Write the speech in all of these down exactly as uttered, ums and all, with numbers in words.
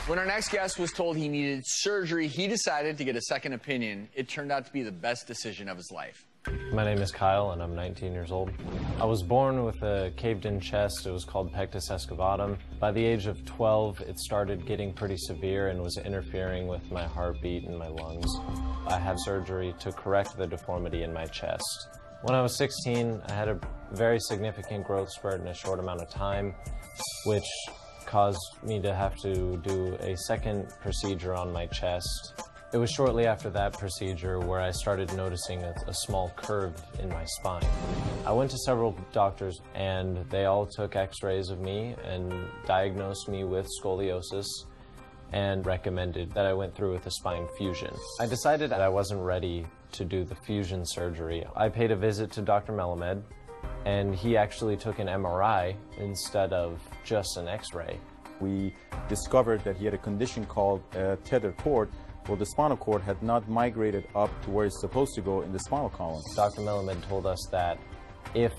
When our next guest was told he needed surgery, he decided to get a second opinion. It turned out to be the best decision of his life. My name is Kyle, and I'm nineteen years old. I was born with a caved-in chest. It was called pectus excavatum. By the age of twelve, it started getting pretty severe and was interfering with my heartbeat and my lungs. I had surgery to correct the deformity in my chest. When I was sixteen, I had a very significant growth spurt in a short amount of time, which caused me to have to do a second procedure on my chest. It was shortly after that procedure where I started noticing a, a small curve in my spine. I went to several doctors and they all took x-rays of me and diagnosed me with scoliosis and recommended that I went through with a spine fusion. I decided that I wasn't ready to do the fusion surgery. I paid a visit to Doctor Melamed, and he actually took an M R I instead of just an x-ray. We discovered that he had a condition called uh, tethered cord, where the spinal cord had not migrated up to where it's supposed to go in the spinal column. Doctor Melamed told us that if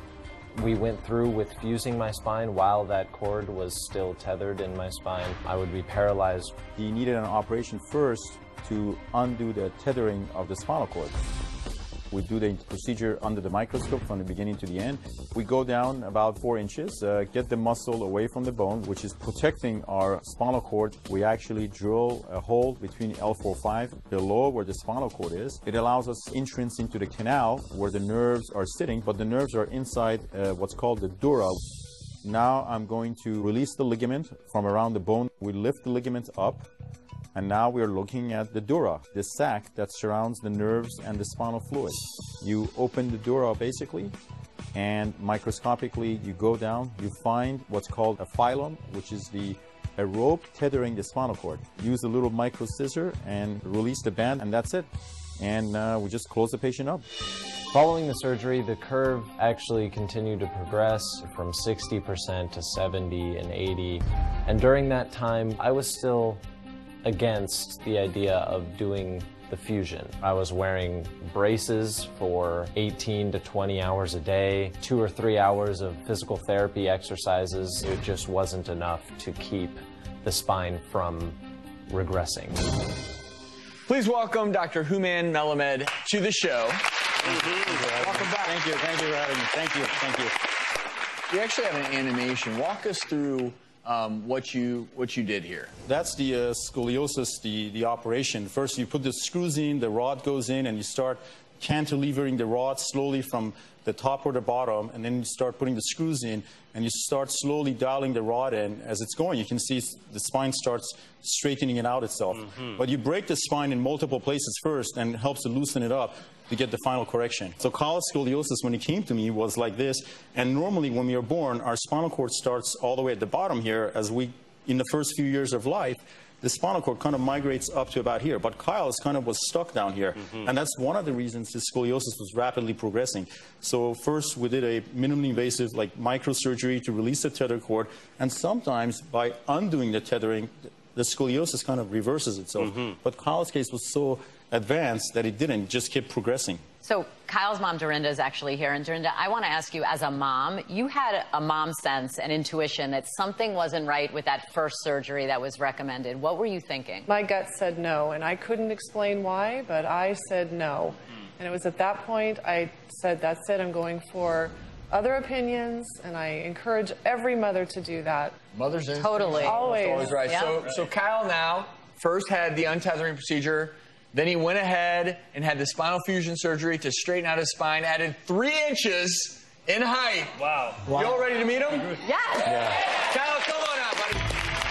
we went through with fusing my spine while that cord was still tethered in my spine, I would be paralyzed. He needed an operation first to undo the tethering of the spinal cord. We do the procedure under the microscope from the beginning to the end. We go down about four inches, uh, get the muscle away from the bone, which is protecting our spinal cord. We actually drill a hole between L four five below where the spinal cord is. It allows us entrance into the canal where the nerves are sitting, but the nerves are inside uh, what's called the dura. Now I'm going to release the ligament from around the bone. We lift the ligament up. And now we're looking at the dura, the sac that surrounds the nerves and the spinal fluid. You open the dura basically, and microscopically you go down, you find what's called a phylum, which is the a rope tethering the spinal cord. Use a little micro scissor and release the band, and that's it. And uh, we just close the patient up. Following the surgery, the curve actually continued to progress from sixty percent to seventy and eighty. And during that time, I was still against the idea of doing the fusion. I was wearing braces for eighteen to twenty hours a day, two or three hours of physical therapy exercises. It just wasn't enough to keep the spine from regressing. Please welcome Doctor Hooman Melamed to the show. Mm-hmm. Welcome back. Thank you. Thank you for having me. Thank you. Thank you. You actually have an animation. Walk us through Um, what you what you did here. That's the uh, scoliosis, the, the operation. First you put the screws in, the rod goes in, and you start cantilevering the rod slowly from the top or the bottom, and then you start putting the screws in, and you start slowly dialing the rod in. As it's going, you can see the spine starts straightening it out itself. Mm-hmm. But you break the spine in multiple places first, and it helps to loosen it up to get the final correction. So Kyle's scoliosis, when he came to me, was like this. And normally when we are born, our spinal cord starts all the way at the bottom here. As we, in the first few years of life, the spinal cord kind of migrates up to about here. But Kyle's kind of was stuck down here. Mm-hmm. And that's one of the reasons his scoliosis was rapidly progressing. So first we did a minimally invasive, like microsurgery to release the tether cord. And sometimes by undoing the tethering, the scoliosis kind of reverses itself. Mm-hmm. But Kyle's case was so advanced that it didn't, it just kept progressing. So Kyle's mom, Dorinda, is actually here. And Dorinda, I want to ask you, as a mom, you had a mom sense and intuition that something wasn't right with that first surgery that was recommended. What were you thinking? My gut said no, and I couldn't explain why, but I said no. And it was at that point I said, that's it, I'm going for other opinions, and I encourage every mother to do that. Mother's instinct. Totally. Always. Always right. Yeah. So, so Kyle now first had the untethering procedure. Then he went ahead and had the spinal fusion surgery to straighten out his spine, added three inches in height. Wow. wow. You all ready to meet him? Yes. Yeah. Kyle, come on out, buddy.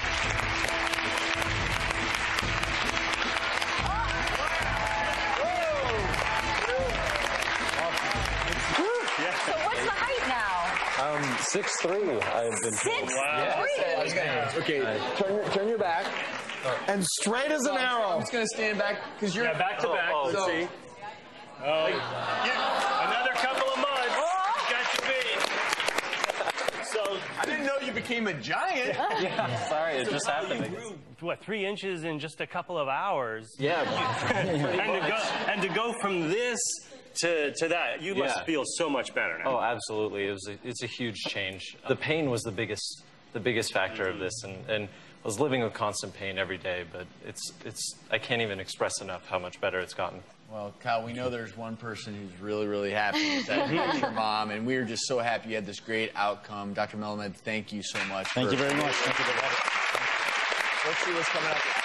So what's the height now? Um, six three, I've been told. Six Wow. three. Yeah. Okay, turn, turn your back. And straight as an arrow. I'm just going to stand back because you're... Yeah, back to back. Oh, Let's so, see. Oh, yeah. Another couple of months. You got your feet. So I didn't know you became a giant. Yeah, sorry, it so just happened. You grew, what, three inches in just a couple of hours? Yeah. and, to go, and to go from this to, to that, you must yeah. feel so much better now. Oh, absolutely. It was a, it's a huge change. The pain was the biggest the biggest factor of this, and, and I was living with constant pain every day, but it's, it's, I can't even express enough how much better it's gotten. Well, Kyle, we know there's one person who's really, really happy with that. That's your mom, and we are just so happy you had this great outcome. Doctor Melamed, thank you so much. Thank for, you very much. Thank you very much. Let's see what's coming up.